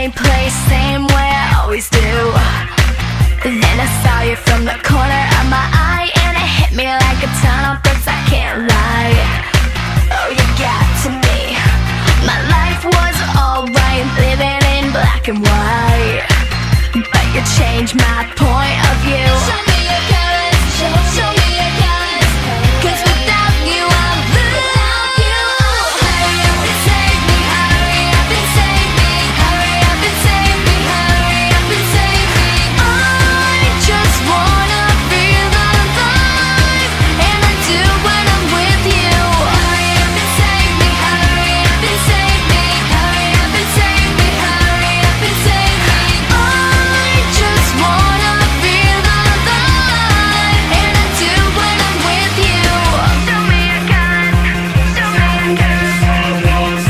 same place, same way I always do. Then I saw you from the corner of my eye, and it hit me like a ton of bricks, I can't lie. Oh, you got to me. My life was alright, living in black and white, but you changed my point of view. Show me your colors, show me your colors, 'cause without you I'm blue. Hurry up and save me, hurry up and save me, hurry up and save me, hurry up and save me. I just wanna feel alive, and I do when I'm with you. Hurry up and save me, hurry up and save me, hurry up and save me, hurry up and save me. I just wanna feel alive, and I do when I'm with you. Show me your colors, show me your colors.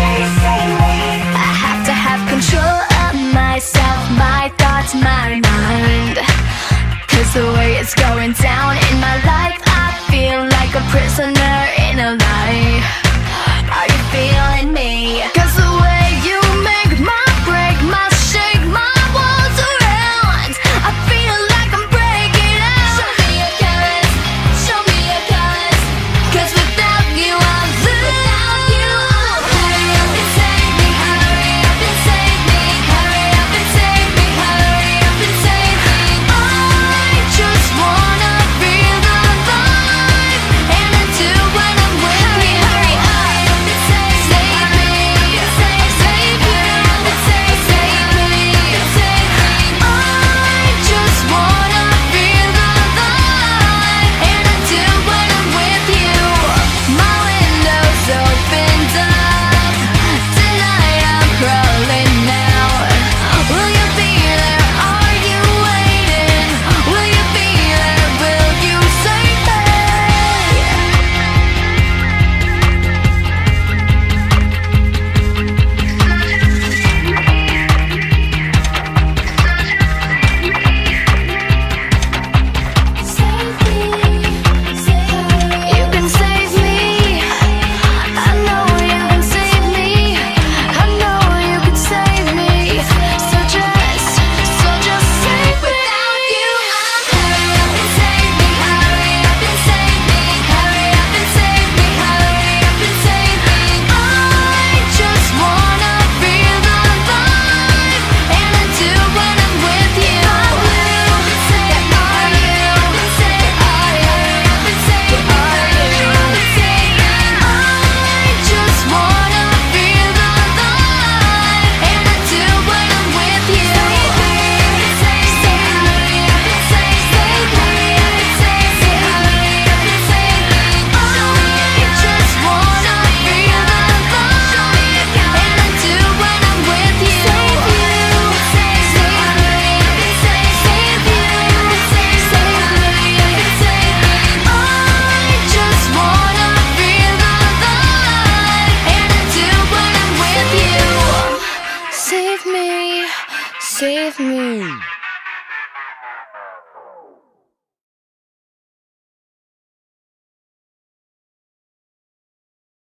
I have to have control of myself, my thoughts, my mind, 'cause the way it's going down in my life, I feel like a prisoner in a lie. Are you feeling me? 'Cause the way you make my break, my shake, my walls around, I feel like I'm breaking out. Show me your colors, show me your colors, 'cause without you I'm blue. Hurry up and save me, hurry up and save me, hurry up and save me, hurry up and save me. I just wanna feel alive, and I do when I'm with you. Hurry up and save me, save you, save me, save me. I just wanna feel alive, and I do when I'm with you. My window's opened up, tonight I'm crawling out. Will you be there? Are you waiting? Will you be there? Will you save me? You can save me. I know you can save me. I know you can save me. So just save me. Without you, hurry up and save me, hurry up and save me, hurry up and save me, hurry up and save me. I just wanna feel alive, and I do when I'm with you. Are you? I just wanna feel alive, and I do when I'm with you. Save me, save me, save me, hurry up and save me. I just wanna feel alive, and I do when I'm with you. Save you, save me, save you, save me, save me. I just wanna feel alive, and I do when I'm with you. Save me, save me.